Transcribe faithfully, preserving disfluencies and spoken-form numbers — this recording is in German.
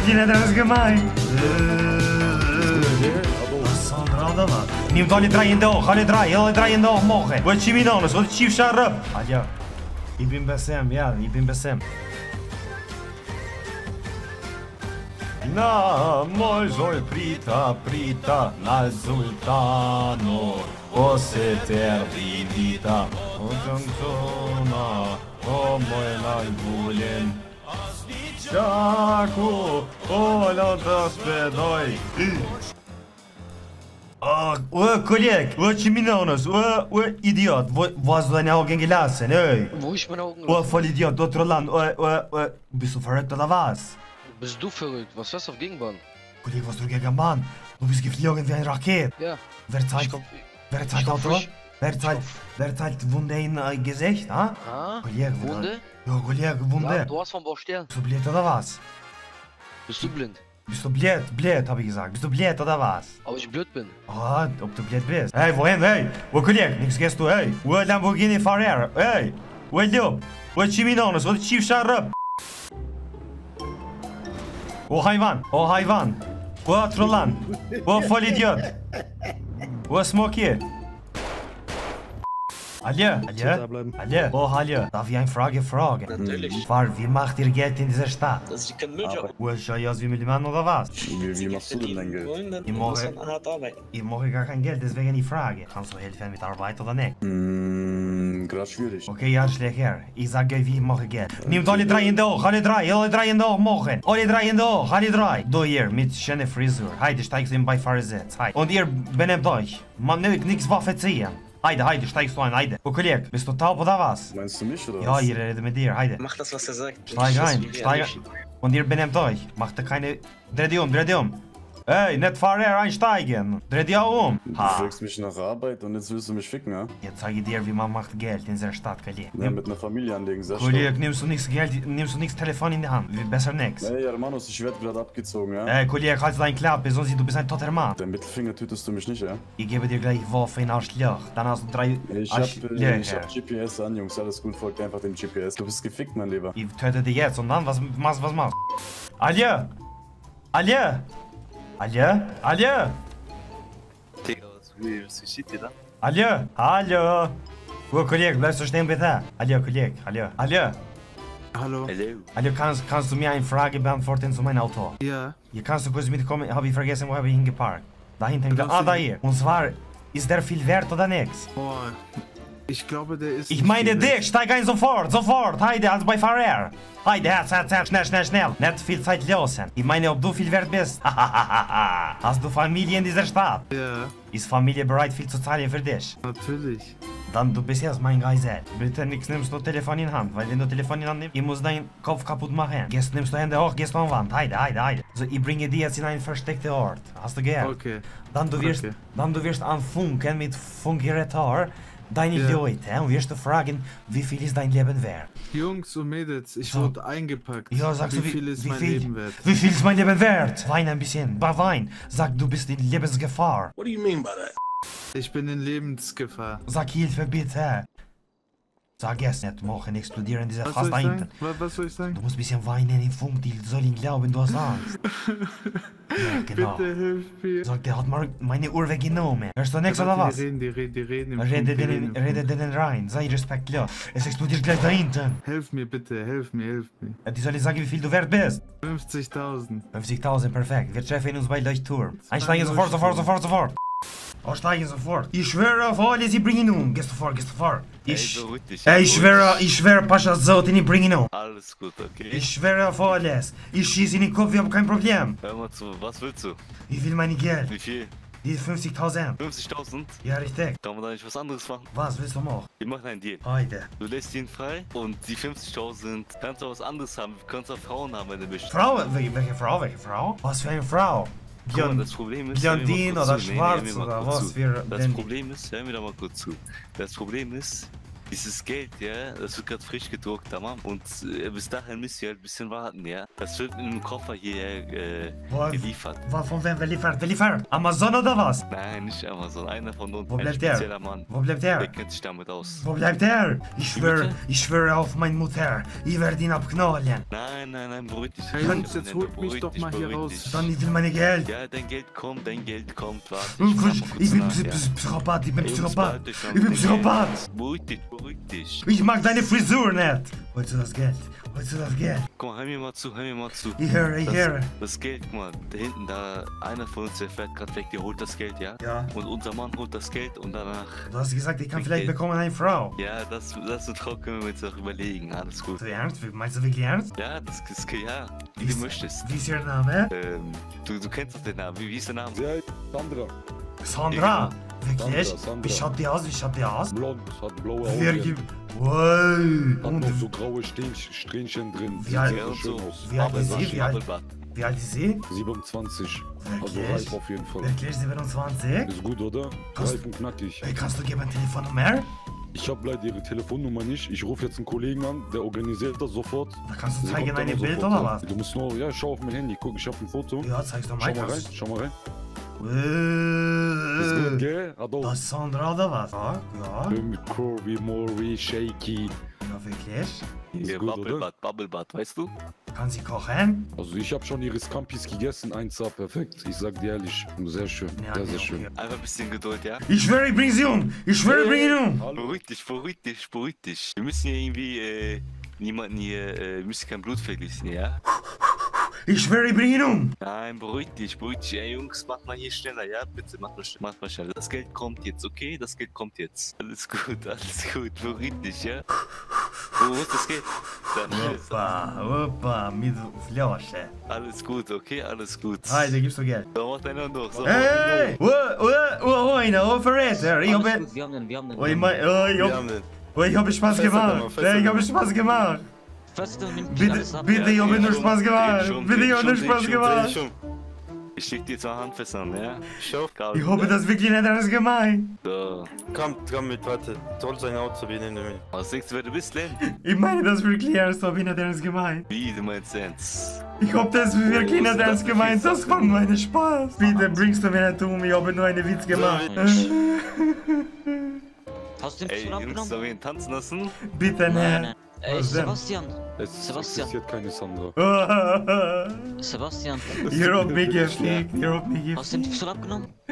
Kinder, das ist gemein. Sandra, oder was? Nehmt alle drei in doch, alle drei, alle drei in doch machen. Wo ist Chiminones, wo ist Chief Sharp? Alja, ich bin Besem, ja, ich bin Besem. Na, moj zoj prita, prita, na sultano, o se tervinita, o jantona, o moj najboljen. Čaku, o lada spedoj. Ô, Kollege, ô, Chiminones, ô, ô, Idiot, wo, wo hast du deine Augen gelassen, ey? Wo ich meine Augen Ô, voll Idiot, du Trollan, ô, ô, ô, bist du verrückt oder was? Bist du verrückt? Was fährst du auf Gegenbahn? Kollege, was du gegen Mann? Du bist geflogen wie ein Raket. Ja. Wer zahlt, komm, wer zahlt Auto? frisch. Wer zahlt, wer zahlt Wunde in äh, Gesicht, ha? Ah, Kollege, Wunde? Ja, Kollege, Wunde. Ja, du hast vom Baustern. Bist du blöd oder was? Bist du blind? Bist du blöd, blöd, hab ich gesagt. Bist du blöd oder was? Aber ich blöd bin. Ah, ob du blöd bist. Hey, wohin, hey? Wo, Kollege, nix gehst du, hey? Wo Lamborghini Ferrari, hey? Wo Lob? Wo Chiminones, wo Chief Sharp? O hayvan, o hayvan. O trollan. O voll Idiot. O Smoky. Alje, Alje, Alje. Oh, Alje. Darf ich eine Frage fragen? Natürlich. Fahr, wie macht ihr Geld in dieser Stadt? Das ist kein Mülljob. O Scheiß wie Millimann oder was? Wie, wie machst du denn dein Geld? Wollen, dann Ich muss mache- man hart arbeiten. Ich mache gar kein Geld, deswegen die Frage. Kannst du helfen mit Arbeit oder nicht? Hm, gerade schwierig. Okay, ja, schlecht her. Ich sage, wie ich mache Geld. Nehmt alle drei in doch, alle drei, alle drei in doch machen. Alle drei in doch, alle drei. Du hier, mit schöner Frisur. Heide, steigst du in bei Fahrersitz. Heide. Und ihr benehmt euch. Man nimmt nichts Waffe ziehen. Heide, Heide, steigst du ein, Heide. Oh, Kollege, bist du taub oder was? Meinst du mich oder Ja, was? ihr redet mit dir, Heide. Mach das, was er sagt. Steig Das ein, will er steig nicht. ein. Und ihr benehmt euch. Macht ihr keine... Dreh dich um, dreh dich um. Ey, nicht Fahrer einsteigen. Dreh dich auch um. Du Ha. fragst mich nach Arbeit und jetzt willst du mich ficken, ja? Jetzt zeige ich dir, wie man macht Geld in dieser Stadt, Kollege. Ja, mit einer Familie anlegen, sehr Kollege, nimmst du nichts Geld, nimmst du nichts Telefon in die Hand. Besser nix. Ey, Hermanos, ich werd gerade abgezogen, ja? Ey, Kollege, halt dein Klappe, sonst du bist ein toter Mann. Dein Mittelfinger tötest du mich nicht, ja? Ich gebe dir gleich Waffe in Arschloch. Dann hast du drei Ich hab, äh, ich Arschlöcher. hab G P S an, Jungs, alles gut, folgt einfach dem G P S. Du bist gefickt, mein Lieber. Ich töte dich jetzt und dann, was machst was machst? Alje! Alje! Alje! Alje! Digga, was wie sieht ihr da? Alje! Hallo! Oh, Kollege, bleibst du stehen bitte? Alje, Kollege, Alje. Alje! Hallo. Hallo. Alje, kannst, kannst du mir eine Frage beantworten zu meinem Auto? Ja. Hier kannst du kurz mitkommen, habe ich vergessen, wo habe ich ihn geparkt? Da hinten, Das ah, ist- da hier. Und zwar, ist der viel wert oder nix? Boah. Ich glaube, der ist. Ich nicht meine viel dich, wert. steig ein sofort, sofort, heide, als bei Fahrer. Heide, Herz, Herz, Herz, schnell, schnell, schnell. Nicht viel Zeit losen. Ich meine, ob du viel wert bist. Hast du Familie in dieser Stadt? Ja, Ist Familie bereit, viel zu zahlen für dich? natürlich. Dann du bist jetzt mein Geisel. Bitte nix nimmst du Telefon in Hand, weil wenn du Telefon in Hand nimmst, ich muss deinen Kopf kaputt machen. Jetzt nimmst du Hände hoch, gehst an Wand. Heide, heide, heide. So, ich bringe dich jetzt in einen versteckten Ort. Hast du gehört? Okay. Dann du wirst, Okay. dann du wirst anfunken mit Funkgerät deine Ja. Leute und wirst du fragen, wie viel ist dein Leben wert? Jungs und Mädels, ich So. wurde eingepackt. Ja, sagst wie du, wie viel ist wie mein viel, Leben wert? Wie viel ist mein Leben wert? Wein ein bisschen, bei Wein. Sag, du bist in Lebensgefahr. What do you mean by that? Ich bin in Lebensgefahr. Sag Hilfe bitte. Sag es nicht, machen explodieren diese Was fast soll ich dahinter. sagen? Was, was soll ich sagen? Du musst ein bisschen weinen im Funk, die sollen glauben, du hast Angst. Ja, genau. Bitte hilf mir. Sag, der hat mal meine Uhr weggenommen. Hörst du nichts oder was? Die reden, die reden, die reden. im Rede Funk, die den, reden im rede Funk. den rein, sei respektlos. Es explodiert gleich da hinten. Helf mir bitte, helf mir, helf mir. Ja, die sollen sagen, wie viel du wert bist. fünfzigtausend. fünfzigtausend, perfekt. Wir treffen uns bei Leuchtturm. Einsteigen sofort, sofort, sofort, sofort. Aussteigen sofort. Ich schwöre auf alles, ich bringe ihn um. Gehst du vor, gehst du vor. Ey, Ich, beruhig dich. ey, ich schwöre, ich schwöre, Pascha Zotin, ich bringe ihn um. Alles gut, okay? Ich schwöre auf alles. Ich schieße in den Kopf, ich habe kein Problem. Hör mal zu, was willst du? Ich will mein Geld. Wie viel? Die fünfzigtausend. fünfzigtausend? Ja, richtig. Kann man da nicht was anderes machen? Was willst du machen? Wir machen einen Deal. Heute. Du lässt ihn frei und die fünfzigtausend kannst du was anderes haben. Du kannst auch Frauen haben, wenn du möchtest. Frau? Welche, welche Frau? Welche Frau? Was für eine Frau? Guck mal, Blond, das Problem ist, hör mir mal Blondin kurz oder zu. Nee, nee, schwarz hör mir mal oder kurz was zu. für Das denn- Problem ist, hör mir da mal kurz zu. Das Problem ist, Dieses Geld, ja, das wird gerade frisch gedruckt, Mann. Und äh, bis dahin müsst ihr halt ein bisschen warten, ja. Das wird in einem Koffer hier äh, Wo- geliefert. Was, von wem, wer liefert? Wer liefert? Amazon oder was? Nein, nicht Amazon, einer von uns. Wo ein bleibt der? spezieller Mann. Wo bleibt Der der? kennt sich damit aus. Wo bleibt der? Ich Wie schwöre, bitte? ich schwöre auf meine Mutter. Ich werde ihn abknallen. Nein, nein, nein, beruhig dich. Hey Jungs, jetzt holt mich Beruhig doch dich, mal hier beruhig raus. dich. Dann, ich will meine Geld. Ja, dein Geld kommt, dein Geld kommt, warte. Ich, frag ich, mal kurz ich bin nach, Psy- ja. Psy- Psychopath, ich bin Ey, Jungs, Psychopath. behaltet euch mal Ich mit bin dem Psychopath. Geld. Beruhig dich, beruhig dich. Ich mag deine Frisur nicht. Wolltest du das Geld? Wolltest du das Geld? Guck mal, hör mir mal zu, hör mir mal zu. Ich höre, ich Das, höre. das Geld, guck mal, da hinten, da, einer von uns, der fährt gerade weg, der holt das Geld, ja? Ja. Und unser Mann holt das Geld und danach, Du hast gesagt, ich kann Okay. vielleicht bekommen eine Frau. ja, das, das und Frau können wir uns auch überlegen, alles gut. So ernst? Meinst du wirklich ernst? Ja, das ist, ja, wie Wie du ist- möchtest. Wie ist ihr Name? Ähm, du, du kennst doch den Namen, wie, wie ist der Name? Sie heißt Sandra. Sandra. Wirklich? Sandra, Sandra. Wie schaut die aus? Wie schaut die aus? Blond, hat blaue Wer Augen. gibt... Wow. Hat Und noch so graue Strähnchen, Strähnchen drin. Wie Sieht alt- sehr Ja, und schön so. aus. Wie alt ist sie? Bubble Wie alt, Butt. wie alt ist sie? siebenundzwanzig. Also Wirklich? reif auf jeden Fall. Wirklich siebenundzwanzig? Ist gut, oder? Kannst- Reif und knackig. Ey, kannst du geben ein Telefonnummer? Ich habe leider ihre Telefonnummer nicht. Ich rufe jetzt einen Kollegen an, der organisiert das sofort. Da kannst du Sie zeigen kommt dann ein auch Bild sofort, oder ja. was? Du musst nur, ja, schau auf mein Handy. Guck, ich habe ein Foto. Ja, zeig's doch Schau mal. mal rein, schau mal rein. Äh, Ist gut, gell? Hat auch Das ist Sandra oder was? Ja, ja. mit Curvy, Maury, Shaky. Ja, wirklich? Ist Ja, gut, Bubble oder? Butt, Bubble Butt, weißt du? Kann sie kochen? Also ich habe schon ihre Scampis gegessen, eins war perfekt. Ich sag dir ehrlich, sehr schön, Ja, sehr, nee, sehr schön. okay. Einfach ein bisschen Geduld, ja? Ich schwöre, ich bring sie um. Ich schwöre, ich bring ihn um. Hallo? Beruhig dich, beruhig dich, beruhig dich. Wir müssen hier irgendwie, äh, niemanden hier, äh, wir müssen kein Blut vergießen, ja? Ich schwöre, ich bring ihn um. Nein, beruhig dich, beruhig dich. Ey, Jungs, mach mal hier schneller, ja? Bitte, mach mal, mach mal schneller. Das Geld kommt jetzt, okay? Das Geld kommt jetzt. Alles gut, alles gut, beruhig dich, ja? Wo ist das Geld? Dann ist Opa, opa, mit Flasche. alles gut, okay? Alles gut. Heide, gibst du Geld. So, macht einer noch. So, Hey! Oh, oh, oh, oh, oh, Verräter. Ich Alles habe... gut, wir haben den, wir haben den. Oh, ich mein, oh, ich Wir hab... haben den. Oh, ich habe Spaß Feste gemacht. Nummer, feste Hey, ich habe Nummer. Spaß gemacht. Feste, nimmt Bitte, alles ab. bitte, ich habe nur schon, Spaß dreh gemacht. schon, Bitte, dreh ich habe nur schon, Spaß dreh schon, gemacht. Schon. Ich schick dir zwei Handfessern, ja? Schau. Ich hoffe, das ist wirklich nicht ernst gemeint. So. Komm, komm mit, warte. Soll sein Auto, wir nehmen den mit. Was denkst du, wer du bist, Len? Ich meine das wirklich ernst, ob ich nicht ernst gemeint. Wie, du meinst ernst? Ich hoffe, das ist wirklich Oh, nicht ist ernst das gemeint. viel Das war nur ein Spaß. Bitte bringst du mir nicht um. Ich habe nur einen Witz gemacht. Hast du den Ey, schon Jungs, abgenommen? sollen wir ihn tanzen lassen? Bitte Nein, nicht. nein. Ey, Was denn? Sebastian. Es Sebastian. existiert keine Sandra. Oh, Sebastian. ihr habt mich gefickt. Ihr habt mich Hast du den gefickt. Pistol abgenommen?